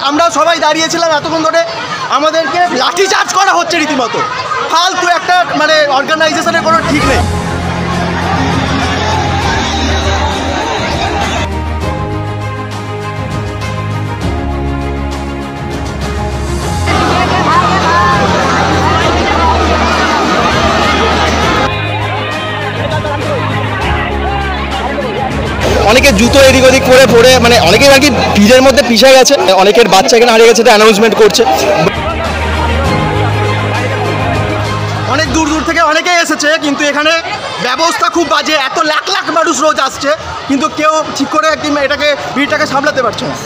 আমরা সবাই দাঁড়িয়েছিলাম এতক্ষণ ধরে, আমাদেরকে লাঠিচার্জ করা হচ্ছে রীতিমতো। ফালতু একটা মানে অর্গানাইজেশনের কোনো ঠিক নেই। অনেকে জুতো এদিক ওদিক করে পড়ে মানে অনেকেই আর কি ভিড়ের মধ্যে পিষে গেছে, অনেকের বাচ্চা এখানে হারিয়ে গেছে, এটা অ্যানাউন্সমেন্ট করছে। অনেক দূর দূর থেকে অনেকেই এসেছে, কিন্তু এখানে ব্যবস্থা খুব বাজে। এত লাখ লাখ মানুষ রোজ আসছে, কিন্তু কেউ ঠিক করে এটাকে ভিড়টাকে সামলাতে পারছে না।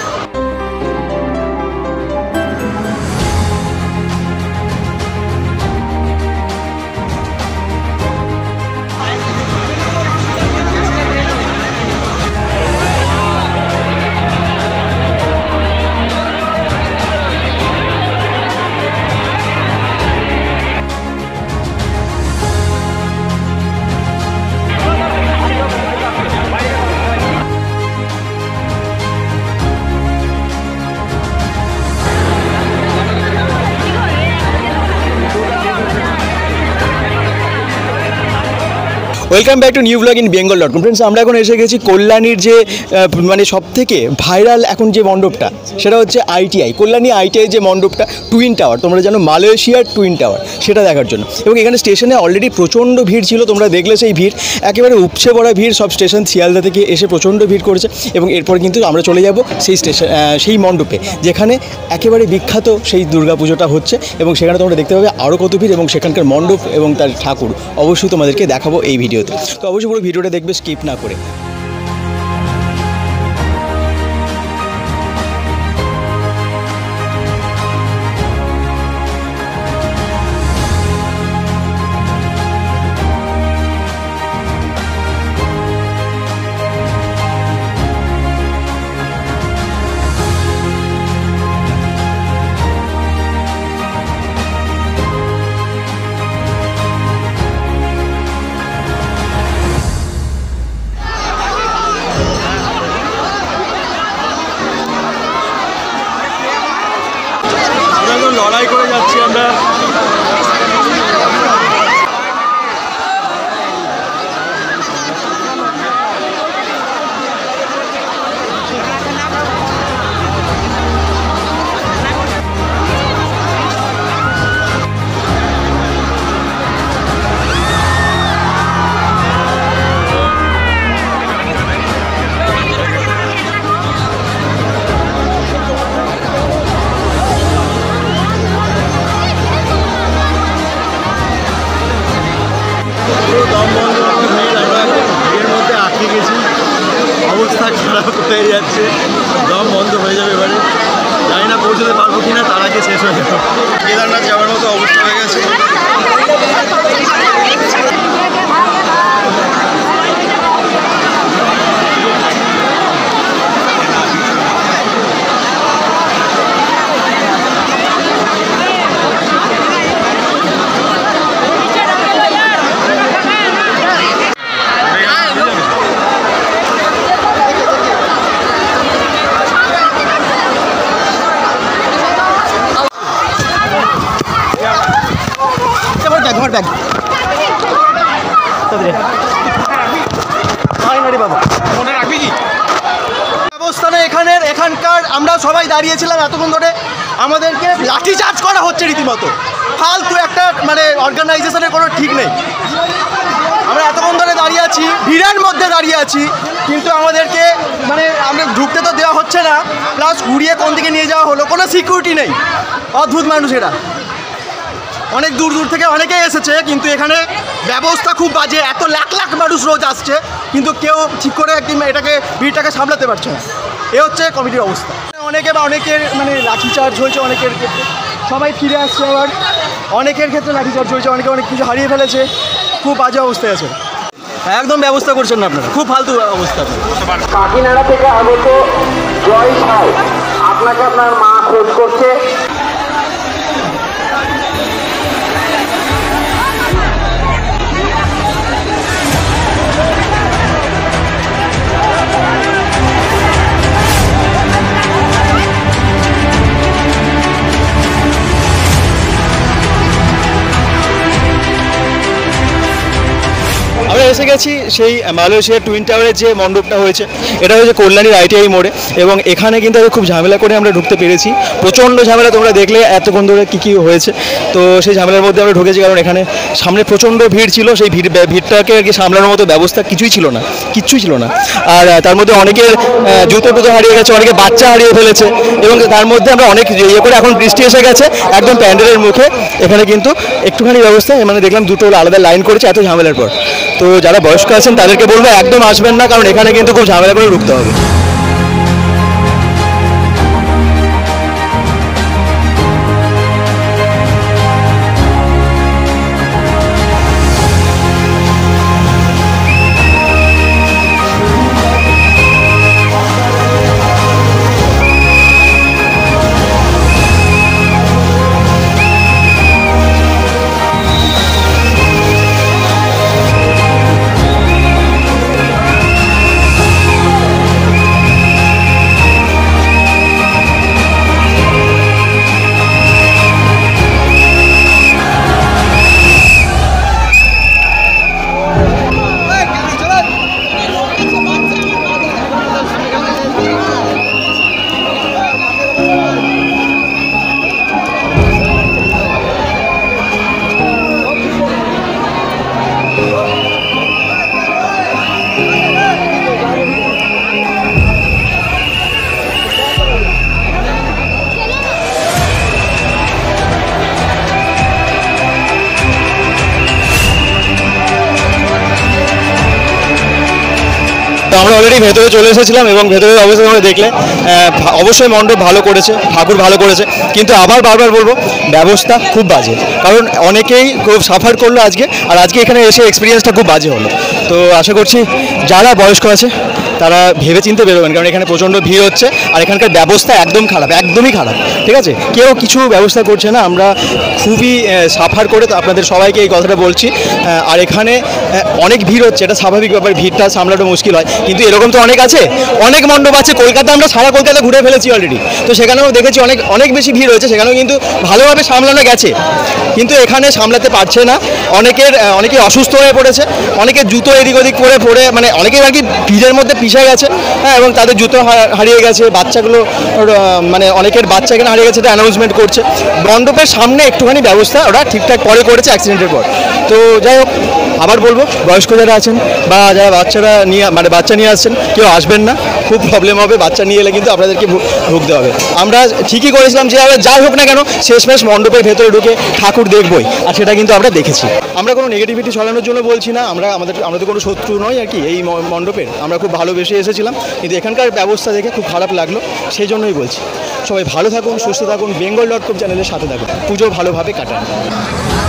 Welcome back to new blog in Bengal dot com. Friends, আমরা এখন এসে গেছি কল্যাণীর যে মানে সবথেকে ভাইরাল এখন যে মণ্ডপটা, সেটা হচ্ছে আইটিআই, কল্যাণী আইটিআই যে মণ্ডপটা, টুইন টাওয়ার, তোমরা জানো মালয়েশিয়ার টুইন টাওয়ার, সেটা দেখার জন্য। এবং এখানে স্টেশনে অলরেডি প্রচণ্ড ভিড় ছিল, তোমরা দেখলে সেই ভিড়, একেবারে উপচে পড়া ভিড়। সব স্টেশন শিয়ালদা থেকে এসে প্রচণ্ড ভিড় করেছে। এবং এরপর কিন্তু আমরা চলে যাব সেই স্টেশন, সেই মণ্ডপে, যেখানে একেবারে বিখ্যাত সেই দুর্গাপুজোটা হচ্ছে। এবং সেখানে তোমরা দেখতে পাবে আরও কত ভিড়, এবং সেখানকার মণ্ডপ এবং তার ঠাকুর অবশ্যই তোমাদেরকে দেখাবো এই ভিডিওতে। তো অবশ্যই পুরো ভিডিওটা দেখবে, স্কিপ না করে। লড়াই করে যাচ্ছি আমরা। অবস্থা খারাপ হয়ে যাচ্ছে, দম বন্ধ হয়ে যাবে এবারে। জানি না পৌঁছতে পারবো কিনা, তার আগে শেষ হয়ে যাবে। কেদারনাথ যাওয়ার মতো অবস্থা হয়ে গেছে। ব্যবস্থানে এখানকার আমরা সবাই দাঁড়িয়েছিলাম এতক্ষণ ধরে, আমাদেরকে লাঠিচার্জ করা হচ্ছে রীতিমতো। ফালতু একটা মানে অর্গানাইজেশনের কোনো ঠিক নেই। আমরা এতক্ষণ ধরে দাঁড়িয়ে আছি, ভিড়ের মধ্যে দাঁড়িয়ে আছি, কিন্তু আমাদেরকে মানে আমরা ঢুকতে তো দেওয়া হচ্ছে না, প্লাস ঘুরিয়ে কোন দিকে নিয়ে যাওয়া হলো, কোনো সিকিউরিটি নেই। অদ্ভুত মানুষ এরা। অনেক দূর দূর থেকে অনেকেই এসেছে, কিন্তু এখানে ব্যবস্থা খুব বাজে। এত লাখ লাখ মানুষ রোজ আসছে, কিন্তু কেউ ঠিক করে এটাকে ভিড়টাকে সামলাতে পারছে না। এ হচ্ছে কমিটির অবস্থা। অনেকের মানে লাঠিচার্জ হয়েছে, অনেকের ক্ষেত্রে সবাই ফিরে আসছে, আবার অনেকের ক্ষেত্রে লাঠিচার্জ হয়েছে, অনেকে অনেক কিছু হারিয়ে ফেলেছে। খুব বাজে অবস্থায় আছে, একদম ব্যবস্থা করছেন না আপনারা, খুব ফালতু অবস্থা। কাকিনাড়া থেকে আগত জয় সাউ, আপনাকে আপনার মা খোঁজ করছে। এসে গেছি সেই মালয়েশিয়ার টুইন টাওয়ারের যে মণ্ডপটা হয়েছে, এটা হয়েছে কল্যাণীর ITI মোড়ে, এবং এখানে কিন্তু খুব ঝামেলা করে আমরা ঢুকতে পেরেছি। প্রচণ্ড ঝামেলা, তোমরা দেখলে এতক্ষণ ধরে কী হয়েছে। তো সেই ঝামেলার মধ্যে আমরা ঢুকেছি, কারণ এখানে সামনে প্রচণ্ড ভিড় ছিল। সেই ভিড়টাকে আর কি সামলানোর মতো ব্যবস্থা কিচ্ছুই ছিল না। আর তার মধ্যে অনেকের জুতো হারিয়ে গেছে, অনেকে বাচ্চা হারিয়ে ফেলেছে, এবং তার মধ্যে আমরা অনেক করে এখন বৃষ্টি এসে গেছে একদম প্যান্ডেলের মুখে। এখানে কিন্তু একটুখানি ব্যবস্থা মানে দেখলাম দুটো আলাদা লাইন করেছে এত ঝামেলার পর। তো যারা বয়স্ক আছেন তাদেরকে বলবো একদম আসবেন না, কারণ এখানে কিন্তু খুব ঝামেলা করে ঢুকতে হবে। তো আমরা অলরেডি ভেতরে চলে এসেছিলাম, এবং ভেতরের অবস্থা তোমরা দেখলে। অবশ্যই মণ্ডপ ভালো করেছে, ঠাকুর ভালো করেছে, কিন্তু বারবার বলবো ব্যবস্থা খুব বাজে। কারণ অনেকেই খুব সাফার করলো আজকে, আর আজকে এখানে এসে এক্সপিরিয়েন্সটা খুব বাজে হলো। তো আশা করছি যারা বয়স্ক আছে তারা ভেবে চিন্তে বেরোবেন, কারণ এখানে প্রচণ্ড ভিড় হচ্ছে, আর এখানকার ব্যবস্থা একদমই খারাপ। ঠিক আছে, কেউ কিছু ব্যবস্থা করছে না। আমরা খুবই সাফার করে আপনাদের সবাইকে এই কথাটা বলছি। আর এখানে অনেক ভিড় হচ্ছে, এটা স্বাভাবিক ব্যাপার, ভিড়টা সামলানো মুশকিল হয়, কিন্তু এরকম তো অনেক মণ্ডপ আছে। কলকাতা আমরা সারা কলকাতা ঘুরে ফেলেছি অলরেডি, তো সেখানেও দেখেছি অনেক বেশি ভিড় হয়েছে, সেখানেও কিন্তু ভালোভাবে সামলানো গেছে, কিন্তু এখানে সামলাতে পারছে না। অনেকে অসুস্থ হয়ে পড়েছে, অনেকে জুতো এদিক ওদিক পরে মানে অনেকেই আর কি ভিড়ের মধ্যে পিষে গেছে, হ্যাঁ, এবং তাদের জুতো হারিয়ে গেছে। বাচ্চাগুলো মানে অনেকের বাচ্চা এখানে হারিয়ে গেছে, এটা অ্যানাউন্সমেন্ট করছে। মণ্ডপের সামনে একটুখানি ব্যবস্থা ওরা ঠিকঠাক করেছে অ্যাক্সিডেন্টের পর। তো যাই হোক, আবার বলবো বয়স্ক যারা আছেন বা যারা বাচ্চা নিয়ে আসছেন, কেউ আসবেন না, খুব প্রবলেম হবে। বাচ্চা নিয়ে এলে কিন্তু আপনাদেরকে ভুগতে হবে। আমরা ঠিকই করেছিলাম যে যাই হোক না কেন শেষমেশ মণ্ডপের ভেতরে ঢুকে ঠাকুর দেখবই, আর সেটা কিন্তু আমরা দেখেছি। আমরা কোনো নেগেটিভিটি ছড়ানোর জন্য বলছি না, আমাদের কোনো শত্রু নয় আর কি এই মণ্ডপের। আমরা খুব ভালোবেসে এসেছিলাম, কিন্তু এখানকার ব্যবস্থা দেখে খুব খারাপ লাগলো, সেই জন্যই বলছি। সবাই ভালো থাকুন, সুস্থ থাকুন, bengal.com চ্যানেলের সাথে থাকুন, পুজো ভালোভাবে কাটান।